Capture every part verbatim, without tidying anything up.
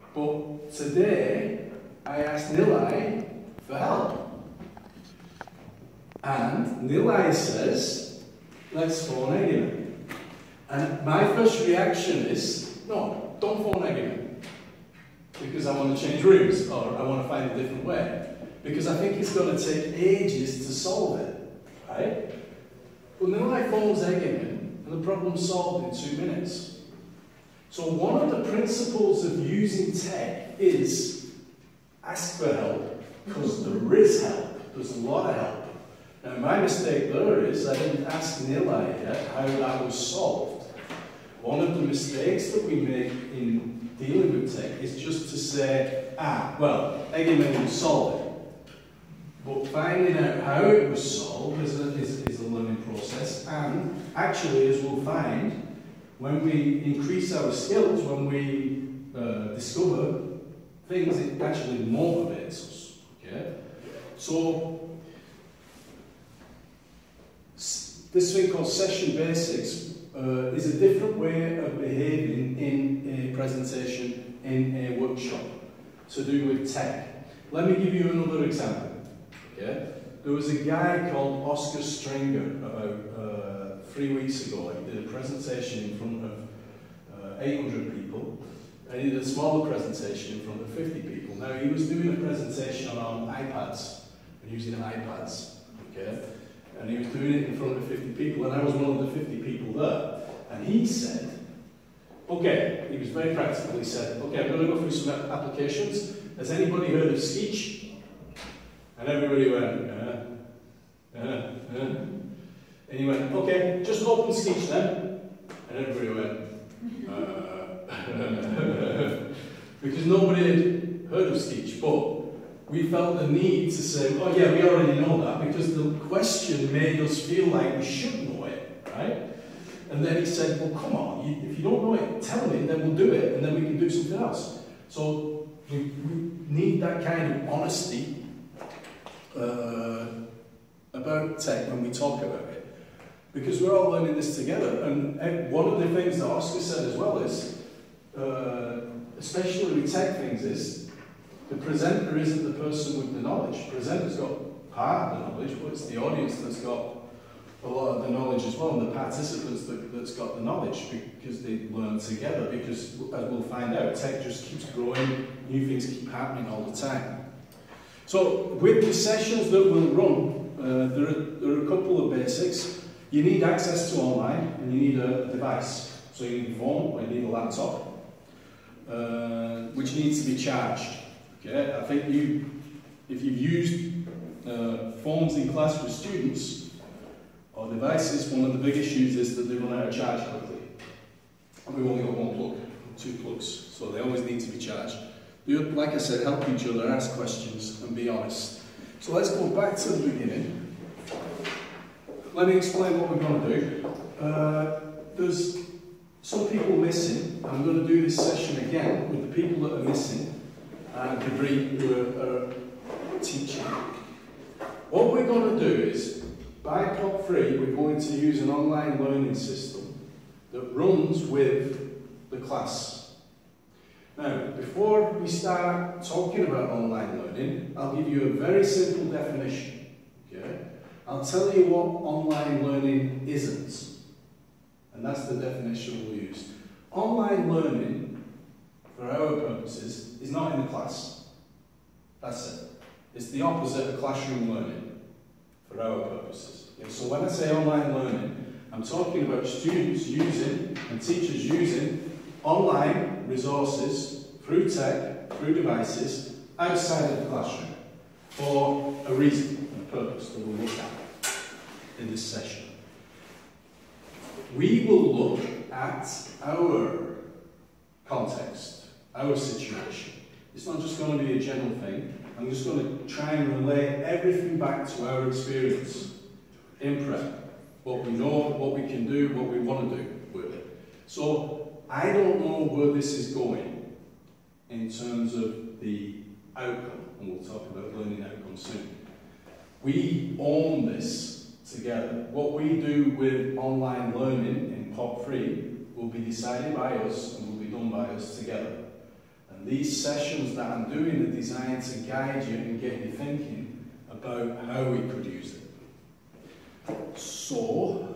But today, I asked Nilay for help. And Nilay says, let's phone Egemen. And my first reaction is, no, don't phone Egemen. Because I want to change rooms, or I want to find a different way. Because I think it's going to take ages to solve it, right? But Nilay phones Egemen, and the problem's solved in two minutes. So one of the principles of using tech is ask for help, because there is help, there's a lot of help. Now my mistake there is I didn't ask Nilay yet how that was solved. One of the mistakes that we make in dealing with tech is just to say, ah, well, Egemen will solve it. But finding out how it was solved is a, is, is a learning process, and actually, as we'll find, when we increase our skills, when we uh, discover things, it actually motivates us. Okay? So, this thing called session basics uh, is a different way of behaving in a presentation, in a workshop, to do with tech. Let me give you another example. Okay? There was a guy called Oscar Stringer about uh, three weeks ago. He did a presentation in front of uh, eight hundred people, and he did a smaller presentation in front of fifty people. Now, he was doing a presentation on iPads, and using iPads, okay? And he was doing it in front of fifty people, and I was one of the fifty people there. And he said, okay, he was very practical. He said, okay, I'm going to go through some applications. Has anybody heard of Sketch? And everybody went, uh, uh, uh. And he went, okay, just open Sketch then. And everybody went, uh, because nobody had heard of Sketch, but we felt the need to say, oh yeah, we already know that, because the question made us feel like we should know it, right? And then he said, well, come on, you, if you don't know it, tell me, and then we'll do it, and then we can do something else. So we, we need that kind of honesty Uh, about tech when we talk about it, because we're all learning this together. And one of the things that Oscar said as well is, uh, especially with tech things, is the presenter isn't the person with the knowledge. The presenter's got part of the knowledge, but it's the audience that's got a lot of the knowledge as well, and the participants that, that's got the knowledge, because they learn together. Because as we'll find out, tech just keeps growing, new things keep happening all the time. So, with the sessions that we'll run, uh, there, are, there are a couple of basics. You need access to online, and you need a, a device. So you need a phone, or you need a laptop, uh, which needs to be charged. Okay? I think you, if you've used uh, phones in class with students, or devices, one of the big issues is that they run out of charge quickly. And we've only got one plug, two plugs, so they always need to be charged. Like I said, help each other, ask questions, and be honest. So let's go back to the beginning. Let me explain what we're going to do. Uh, there's some people missing. I'm going to do this session again with the people that are missing, and Gabri, who are, are teaching. What we're going to do is, by Pop three, we're going to use an online learning system that runs with the class. Now, before we start talking about online learning, I'll give you a very simple definition. Okay? I'll tell you what online learning isn't, and that's the definition we'll use. Online learning, for our purposes, is not in the class. That's it. It's the opposite of classroom learning, for our purposes. Okay? So when I say online learning, I'm talking about students using and teachers using online resources through tech, through devices, outside of the classroom, for a reason and a purpose that we'll look at in this session. We will look at our context, our situation. It's not just going to be a general thing. I'm just going to try and relate everything back to our experience in prep. What we know, what we can do, what we want to do with it. So, I don't know where this is going in terms of the outcome, and we'll talk about learning outcomes soon. We own this together. What we do with online learning in Pop three will be decided by us and will be done by us together. And And these sessions that I'm doing are designed to guide you and get you thinking about how we could use it. So,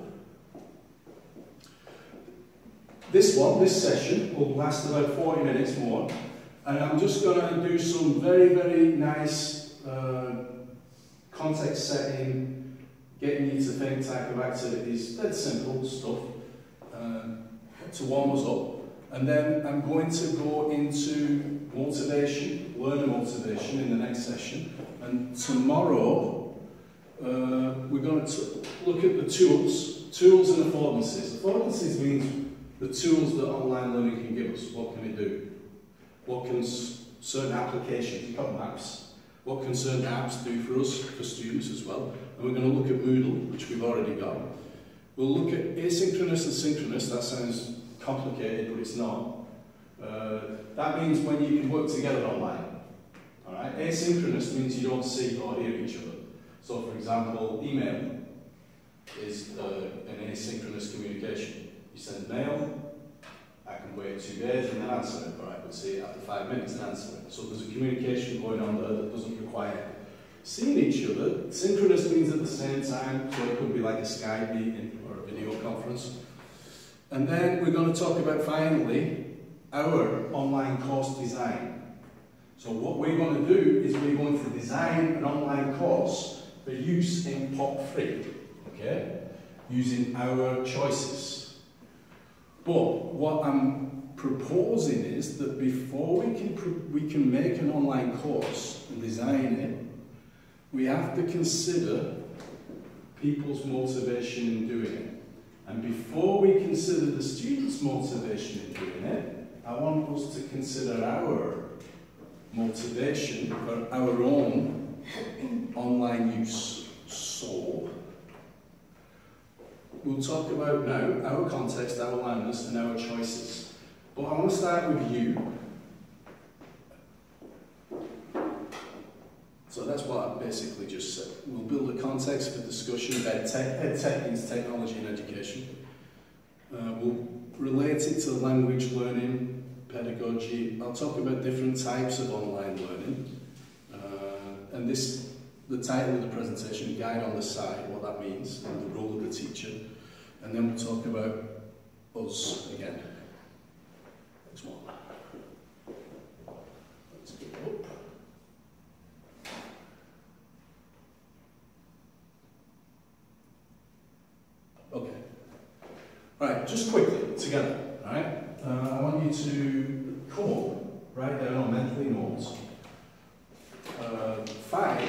this one, this session, will last about forty minutes more. And I'm just going to do some very, very nice uh, context setting, getting you to think type of activities, dead simple stuff, uh, to warm us up. And then I'm going to go into motivation, learner motivation in the next session. And tomorrow, uh, we're going to look at the tools, tools and affordances. Affordances means the tools that online learning can give us. What can it do? What can certain applications, you've got maps, what can certain apps do for us, for students as well? And we're going to look at Moodle, which we've already got. We'll look at asynchronous and synchronous. That sounds complicated, but it's not. Uh, that means when you can work together online. All right? Asynchronous means you don't see or hear each other. So, for example, email is uh, an asynchronous communication. You send mail, I can wait two days and then answer it, or I could see it after five minutes and answer it. So there's a communication going on there that doesn't require seeing each other. Synchronous means at the same time, so it could be like a Skype meeting or a video conference. And then we're going to talk about, finally, our online course design. So what we're going to do is we're going to design an online course for use in P O P three, okay, using our choices. But what I'm proposing is that before we can, we can make an online course and design it, we have to consider people's motivation in doing it. And before we consider the students' motivation in doing it, I want us to consider our motivation for our own online use. So, we'll talk about now our context, our learners, and our choices. But I want to start with you. So that's what I basically just said. We'll build a context for discussion of EdTech. EdTech means technology and education. Uh, we'll relate it to language learning, pedagogy. I'll talk about different types of online learning. Uh, and this, the title of the presentation, Guide on the Side, what that means, and the role of the teacher. And then we'll talk about us again. Next one. Let's go up. Okay. Right, just quickly, together, right? Uh, I want you to come up, write down on mentally notes, uh, five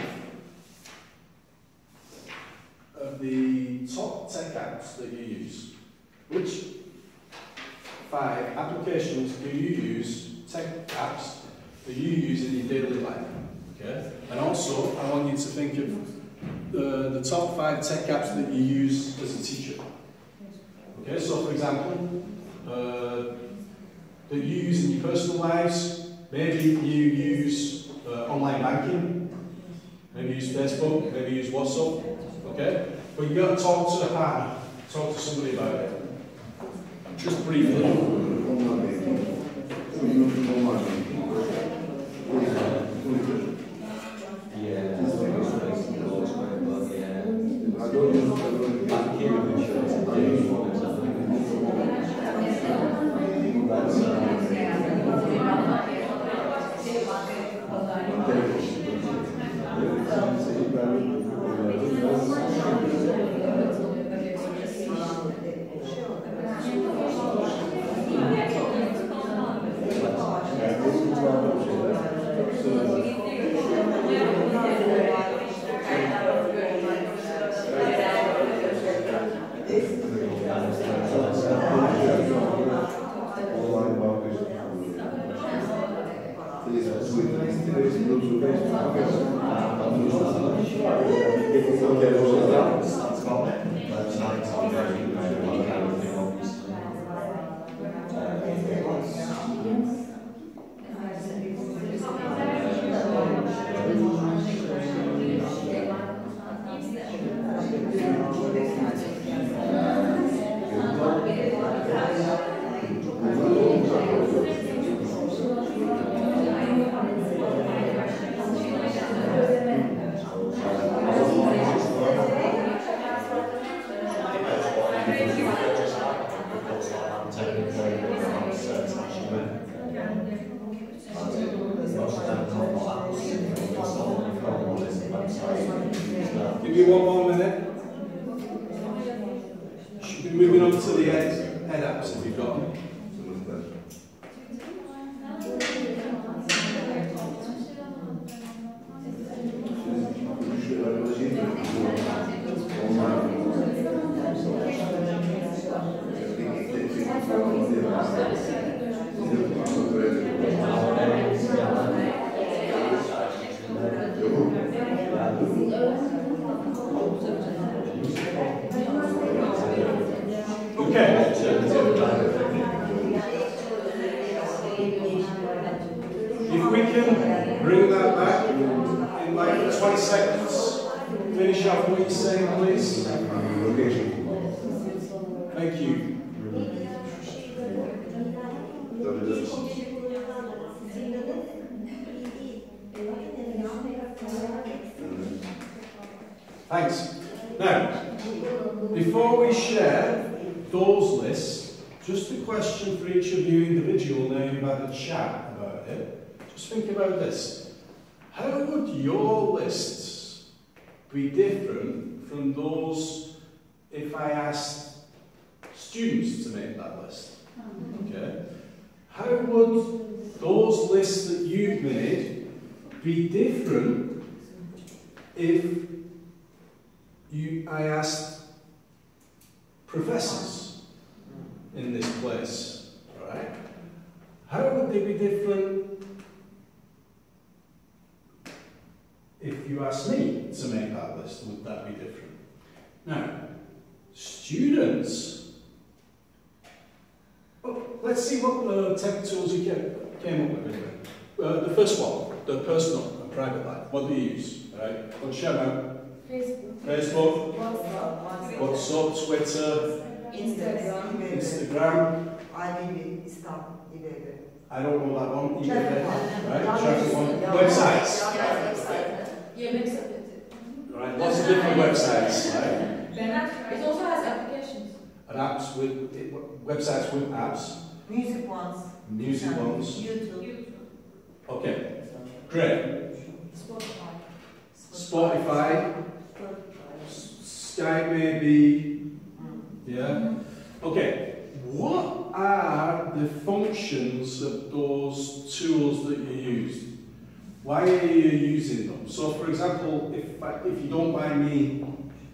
of the top tech apps that you use. Which five applications do you use, tech apps, that you use in your daily life? Okay? And also, I want you to think of the, the top five tech apps that you use as a teacher. Okay, so for example, uh, that you use in your personal lives, maybe you use uh, online banking, maybe you use Facebook, maybe you use WhatsApp, okay? But you've got to talk to the partner, talk to somebody about it. Just briefly. If we can bring that back in like twenty seconds, finish off what you're saying, please. Thank you. Thanks. Now, before we share those lists, just a question for each of you individual now you've had a chat about it. Just think about this. How would your lists be different from those if I asked students to make that list? Okay. How would those lists that you've made be different if you, I asked professors in this place, right? How would they be different if you asked me to make that list? Would that be different? Now, students, well, let's see what uh, tech tools you came, came up with. Uh, the first one, the personal and private life. What do you use? Right? Well, shout out. Facebook. Facebook. WhatsApp. WhatsApp, Twitter. Instagram. Instagram. I D B. Instagram. I don't know that one. Traffic Right? one. Traffic one. Yeah. Websites. Yeah, website. Yeah, website. Right? Lots of different websites. Right? It also has applications. And apps with it, websites with apps. Music ones. Music ones. YouTube. YouTube. Okay. Great. Spotify. Spotify. Skype maybe. Yeah. Okay. What are the functions of those tools that you use? Why are you using them? So, for example, if if you don't mind me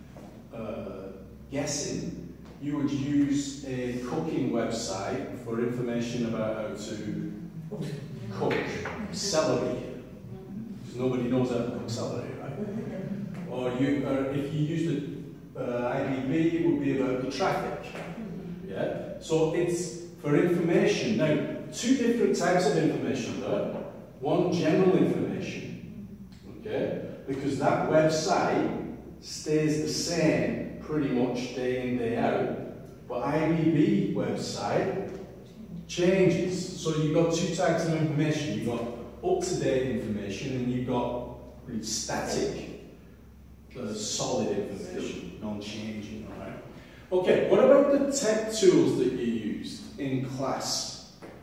uh, guessing, you would use a cooking website for information about how to cook celery, because nobody knows how to cook celery, right? Or you, or if you use the uh, I D B, it would be about the traffic. Yeah. So it's for information. Now, two different types of information though. One, general information, okay? Because that website stays the same pretty much day in, day out. But I D B website changes. So you've got two types of information. You've got up-to-date information and you've got really static, uh, solid information, non-changing, all right? Okay, what about the tech tools that you used in class?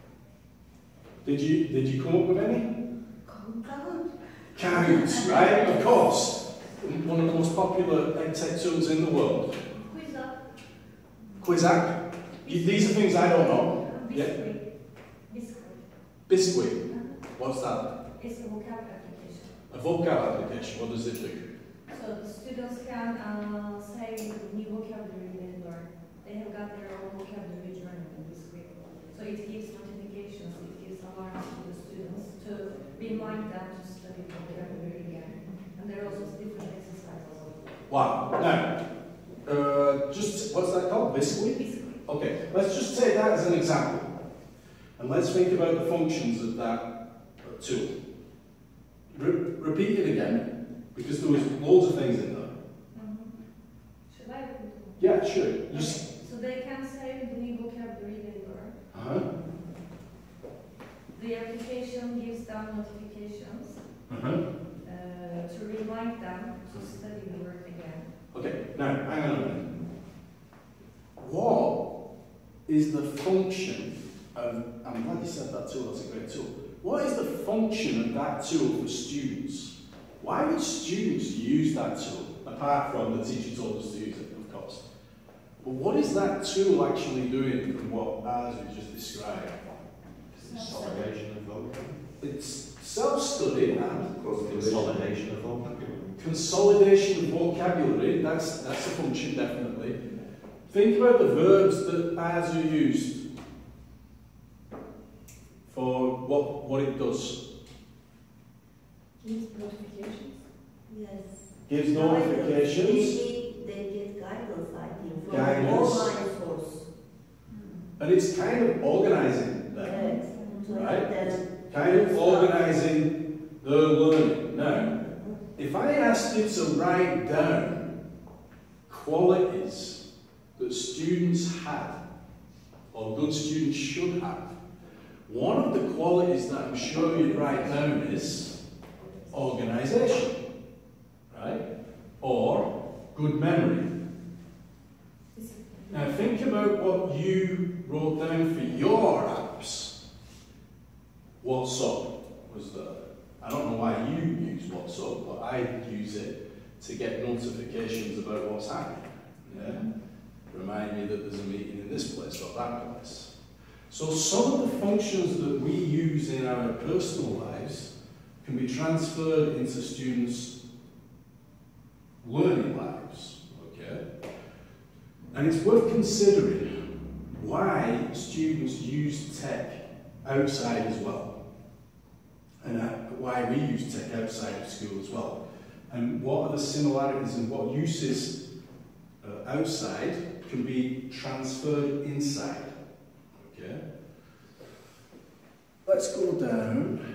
Did you, did you come up with any? Kahoot. Kahoot, right? Of course. One of the most popular tech tools in the world. Quizap. Quizap. These are things I don't know. Biscuit. Biscuit. Biscuit. What's that? It's a vocab application. A vocab application. What does it do? So the students can uh, say new vocabulary they learn. They have got their own vocabulary journal in Biscuit. So it gives notifications, it gives alarms to the students to remind them to study vocabulary again. And there are also different exercises. Wow. Now, uh, just, what's that called? Biscuit? Biscuit. Okay, let's just take that as an example. And let's think about the functions of that tool. Re repeat it again, because there was loads of things in there. Mm-hmm. Should I repeat it? Yeah, sure. You Okay. So they can say the new vocabulary they learn. uh-huh. The application gives them notifications Uh-huh. uh, to remind them to study the word again. Okay, now, hang on a minute. What is the function of, I'm glad you said that tool, that's a great tool. What is the function of that tool for students? Why would students use that tool, apart from the teacher told us to use it, of course? But what is that tool actually doing from what Arzu just described? Consolidation of vocabulary. It's self-study and Consolidation of vocabulary. consolidation of vocabulary, that's, that's a function definitely. Think about the verbs that Arzu used for what, what it does. Gives notifications. Yes. Gives Guidance. notifications, They, they get guidance, I think, from Guidance. online source. and it's kind of organising them. Yes. To Right. help them kind of organising their learning. Now, if I asked you to write down qualities that students had, or good students should have, one of the qualities that I'm sure you'd write down is organisation, right? Or good memory. Now think about what you wrote down for your apps. WhatsApp was there. I don't know why you use WhatsApp, but I use it to get notifications about what's happening. Yeah? Remind me that there's a meeting in this place or that place. So some of the functions that we use in our personal lives can be transferred into students' learning lives. Okay? And it's worth considering why students use tech outside as well. And uh, why we use tech outside of school as well. And what are the similarities and what uses uh, outside can be transferred inside. Okay? Let's go down.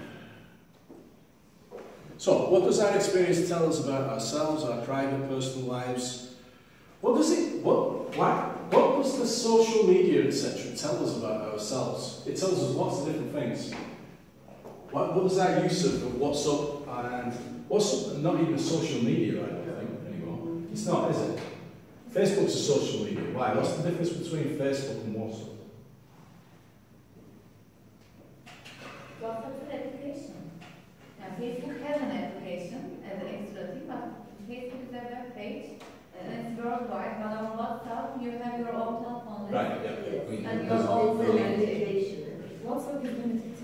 So, what does our experience tell us about ourselves, our private, personal lives? What does it, what, why, what does the social media, et cetera, tell us about ourselves? It tells us lots of different things. What, what is our use of WhatsApp and what's not even social media, I don't think, anymore. It's not, is it? Facebook's a social media. Why? What's the difference between Facebook and WhatsApp? WhatsApp is an application. Now, Facebook has an application as an extra thing, but Facebook is a web page and it's worldwide. But on WhatsApp, you have your own telephone list. Right, yeah. Yes. We- And we- your own It's an community. application. WhatsApp is limited.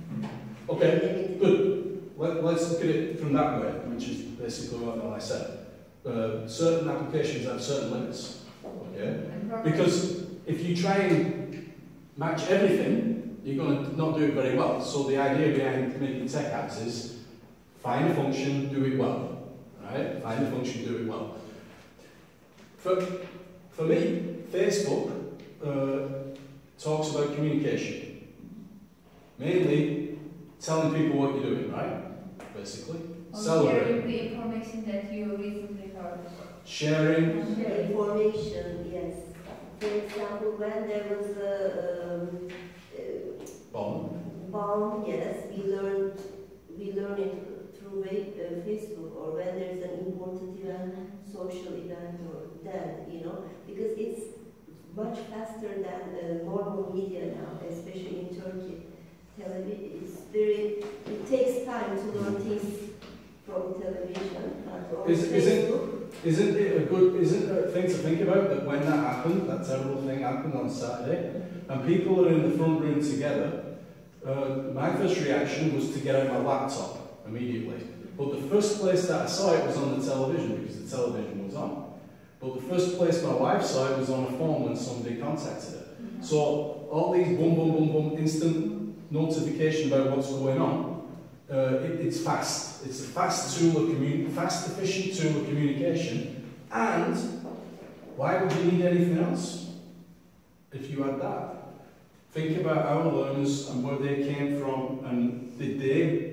Okay, good. Let, let's look at it from that way, which is basically what I said. Uh, certain applications have certain limits. Okay? And programs. Because if you try and match everything, you're going to not do it very well. So the idea behind making tech apps is find a function, do it well. Right? Find a function, do it well. For, for me, Facebook uh, talks about communication. Mainly telling people what you're doing, right? Basically. Or Celebrate. sharing the information that you recently heard. Sharing. The information, yes. For example, when there was a um, uh, Bomb. bomb, yes, we learned we learn it through wa- uh, Facebook, or when there's an important event, social event, or that, you know, because it's much faster than uh, normal media now, especially in Turkey. Television is very, it takes time to learn things from television. But on Is- is it- Facebook, Isn't it a good, isn't it a thing to think about that when that happened, that terrible thing happened on Saturday, and people are in the front room together, uh, my first reaction was to get out my laptop immediately. But the first place that I saw it was on the television, because the television was on. But the first place my wife saw it was on a phone when somebody contacted her. So all these boom, boom, boom, boom, instant notification about what's going on, uh, it, it's fast. It's a fast tool of commun- fast, efficient tool of communication. And why would you need anything else if you had that? Think about our learners and where they came from, and did they?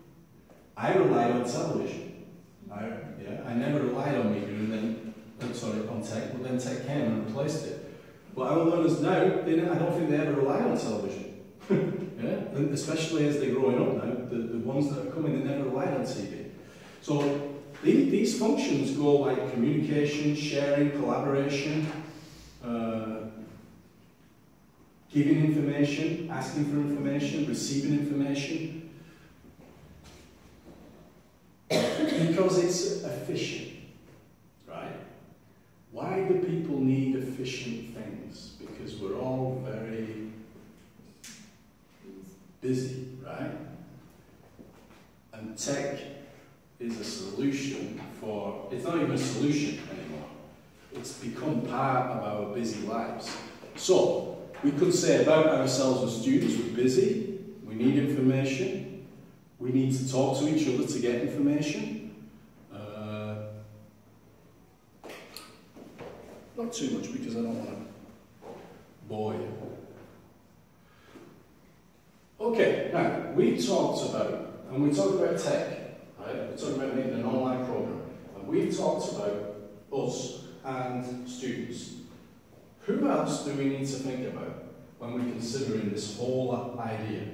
I relied on television. I, yeah, I never relied on media, and then uh, sorry, on tech, but then tech came and replaced it. But our learners now, they, I don't think they ever rely on television. Yeah, and especially as they're growing up now, the, the ones that are coming, they never relied on T V. So these, these functions go like communication, sharing, collaboration, uh, giving information, asking for information, receiving information. Because it's efficient, right? Why do people need efficient things? Because we're all very busy, right? And tech is a solution for, it's not even a solution anymore. It's become part of our busy lives. So, we could say about ourselves as students, we're busy, we need information, we need to talk to each other to get information. Uh, not too much because I don't want to bore you. Okay, now, we talked about, and we talked about tech, right? We're talking about making an online program, and we've talked about us and students. Who else do we need to think about when we're considering this whole idea?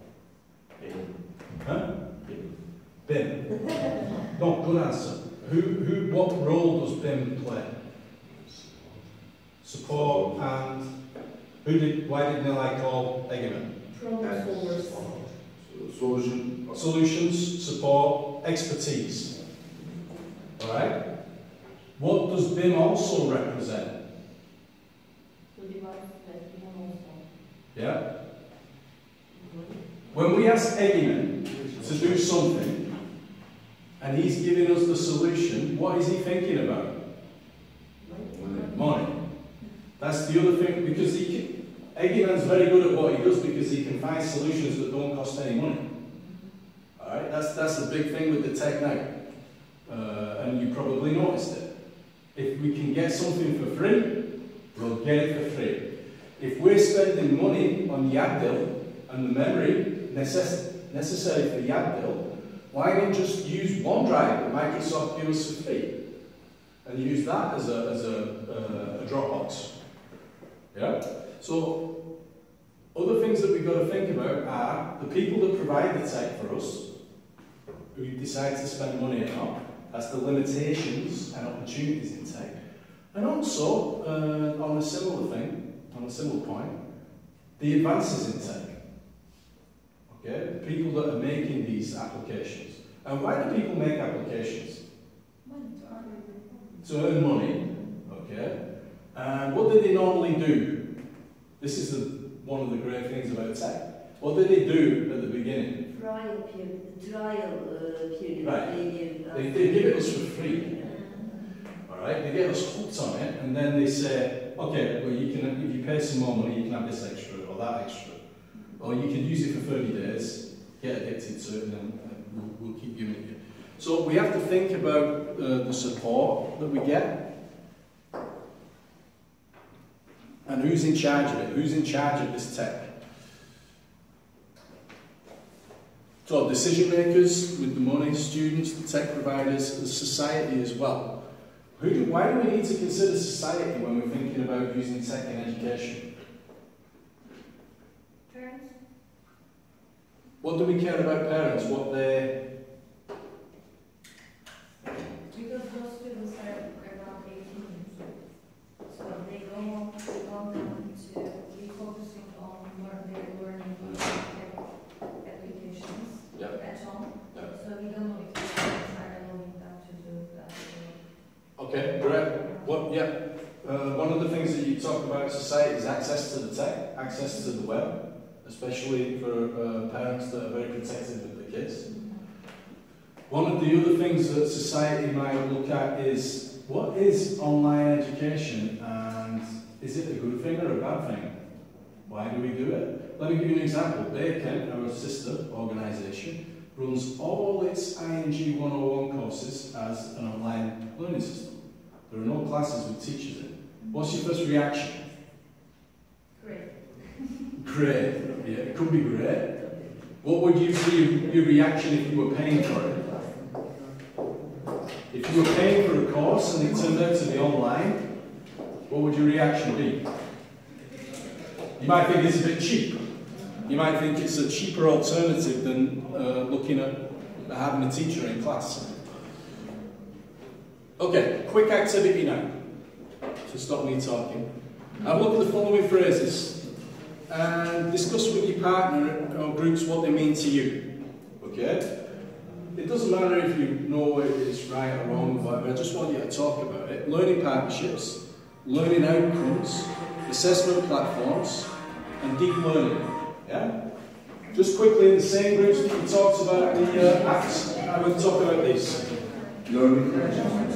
Huh? B I M. No, good answer. Who, who, what role does B I M play? Support and who did? Why did Nilay call Egemen? Solution. Solutions, support, expertise. All right. What does B I M also represent? Yeah. When we ask Egemen to do something, and he's giving us the solution, what is he thinking about? Money. Money. That's the other thing, because he can, Egemen's very good at what he does because he can find solutions that don't cost any money. Alright, that's, that's the big thing with the tech now. Uh, and you probably noticed it. If we can get something for free, we'll get it for free. If we're spending money on Yagdil and the memory necess necessary for Yagdil, why not just use OneDrive that Microsoft gives us for free? And use that as a, as a, uh, a Dropbox. Yeah? So, other things that we've got to think about are the people that provide the tech for us, who decide to spend money or not. That's the limitations and opportunities in tech. And also, uh, on a similar thing, on a similar point, the advances in tech. Okay? The people that are making these applications. And why do people make applications? To earn money. Okay? And what do they normally do? This is the, one of the great things about tech. What did they do at the beginning? Trial period. Trial uh, period. Right. They give, They, they give it us for free. Alright, they get us hooked on it, and then they say, okay, well, you can, if you pay some more money, you can have this extra or that extra. Or you can use it for thirty days, get addicted to it, and then we'll, we'll keep giving it you. So we have to think about uh, the support that we get, and who's in charge of it, who's in charge of this tech. So decision makers with the money, students, the tech providers, the society as well. Who do, why do we need to consider society when we're thinking about using tech in education? Parents? What do we care about parents? What they... Because those students are around eighteen. So they go, we want them to be focusing on learn, their learning applications Yeah. at home. Yeah. So we don't know if the parents are allowing them to do that. Okay, great. What, yeah. Uh, one of the things that you talk about in society is access to the tech, access to the web, especially for uh, parents that are very protective of the kids. One of the other things that society might look at is, what is online education, and is it a good thing or a bad thing? Why do we do it? Let me give you an example. Bacon, our sister organisation, runs all its I N G one oh one courses as an online learning system. There are no classes with teachers in. What's your first reaction? Great. Great. Yeah, it could be great. What would you be your reaction if you were paying for it? If you were paying for a course and it turned out to be online, what would your reaction be? You might think it's a bit cheap. You might think it's a cheaper alternative than uh, looking at having a teacher in class. Okay, quick activity now, to stop me talking. Have a look at the following phrases and discuss with your partner or groups what they mean to you. Okay? It doesn't matter if you know it is right or wrong, but I just want you to talk about it. Learning partnerships, learning outcomes, assessment platforms, and deep learning. Yeah? Just quickly in the same groups that we talked about the uh, apps, I will talk about these. Learning.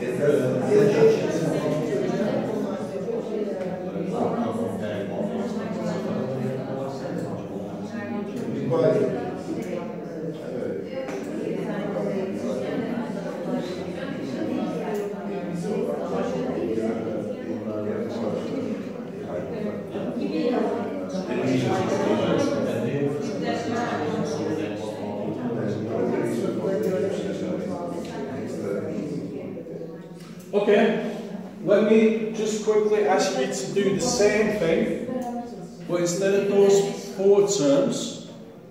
Okay, let me just quickly ask you to do the same thing, but instead of those four terms,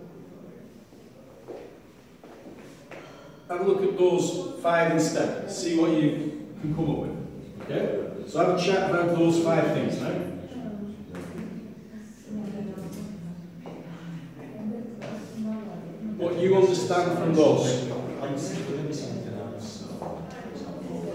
have a look at those five instead. See what you can come up with. Okay? So have a chat about those five things now. What you understand from those. I'm doing something else. For example,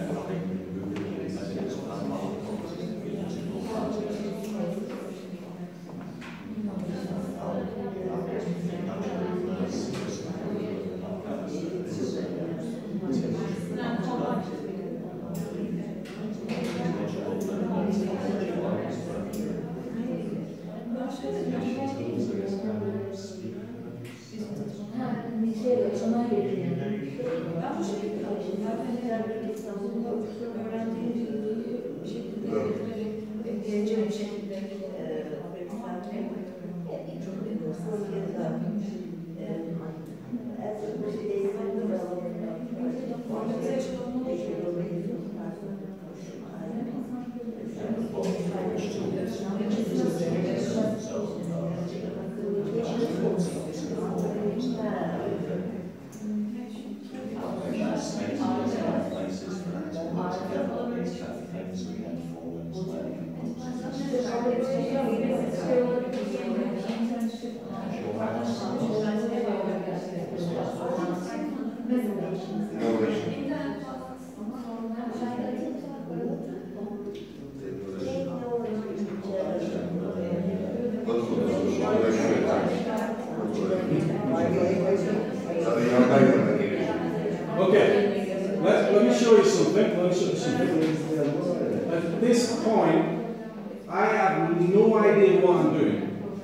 Okay, let, let me show you something. Let me show you something. At this point, I have no idea what I'm doing.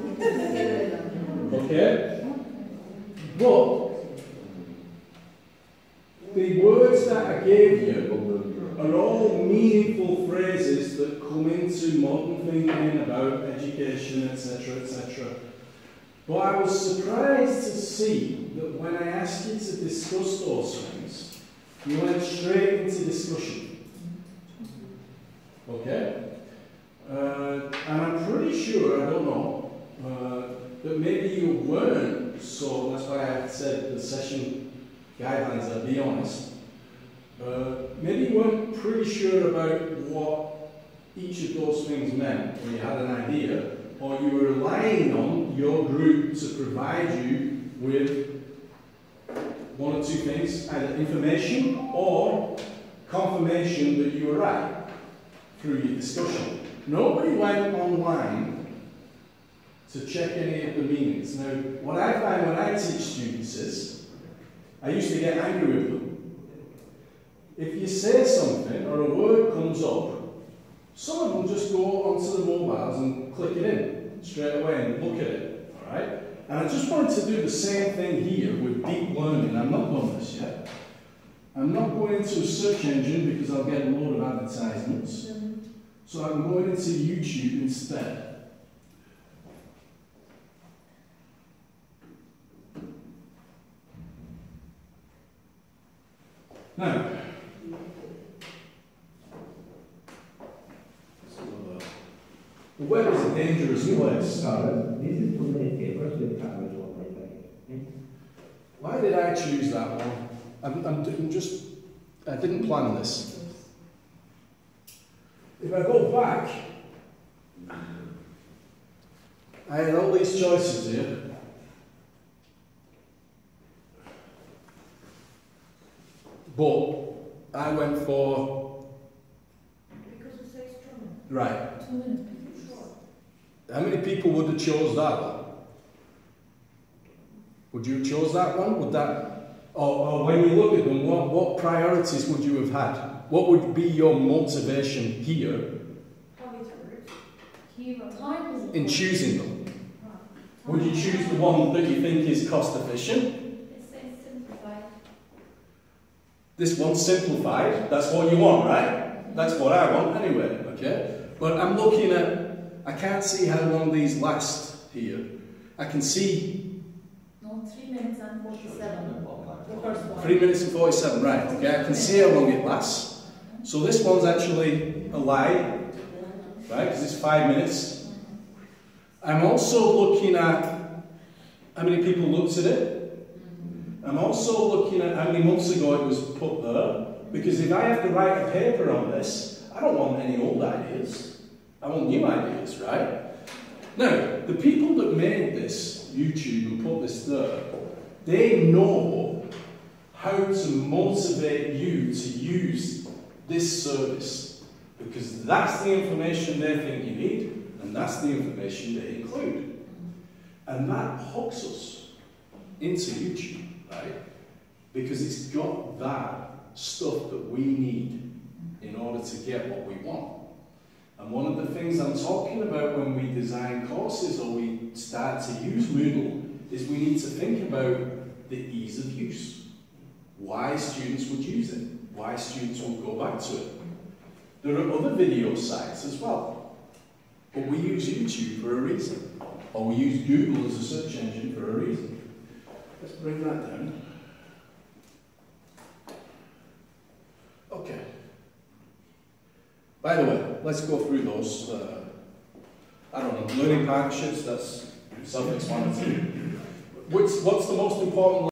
Okay? But the words that I gave you are all meaningful phrases that come into modern thinking about education, et cetera, et cetera. But I was surprised to see that when I asked you to discuss those things, you went straight into discussion. Okay? Uh, and I'm pretty sure, I don't know, uh, that maybe you weren't, so that's why I said the session guidelines are be honest. Uh, maybe you weren't pretty sure about what each of those things meant, or you had an idea, or you were relying on your group to provide you with one or two things, either information or confirmation that you were right through your discussion. Nobody went online to check any of the meanings. Now, what I find when I teach students is, I used to get angry with them. If you say something or a word comes up, some of them just go onto the mobiles and click it in straight away and look at it, all right? And I just wanted to do the same thing here with deep learning. I'm not done this yet. I'm not going into a search engine because I'll get a load of advertisements. So I'm going into YouTube instead. Now, the web is a dangerous place. This is too many papers with coverage on my page. Why did I choose that one? I'm, I'm, I'm just, I didn't plan this. If I go back, I had all these choices here. But I went for. Because it says two minutes. Right. Two minutes. Sure. How many people would have chose that one? Would you have chose that one? Would that Or, or when you look at them, what, what priorities would you have had? What would be your motivation here Time is in choosing them? Right. Would you choose the one that you think is cost efficient? It's, it's simplified. This one's simplified. That's what you want, right? That's what I want anyway, okay? But I'm looking at, I can't see how long these last here. I can see No, three minutes and forty-seven. The first one. three minutes and forty-seven, right, okay? I can see how long it lasts. So this one's actually a lie, right? Because it's five minutes. I'm also looking at how many people looked at it. I'm also looking at how many months ago it was put there. Because if I have to write a paper on this, I don't want any old ideas. I want new ideas, right? Now, the people that made this YouTube and put this there, they know how to motivate you to use this service. Because that's the information they think you need. And that's the information they include. And that hooks us into YouTube, right? Because it's got that stuff that we need in order to get what we want. And one of the things I'm talking about when we design courses or we start to use Moodle is we need to think about the ease of use. Why students would use it. Why students will go back to it. There are other video sites as well. But we use YouTube for a reason. Or we use Google as a search engine for a reason. Let's bring that down. Okay. By the way, let's go through those. Uh, I don't know, learning partnerships, that's self-explanatory. What's, what's the most important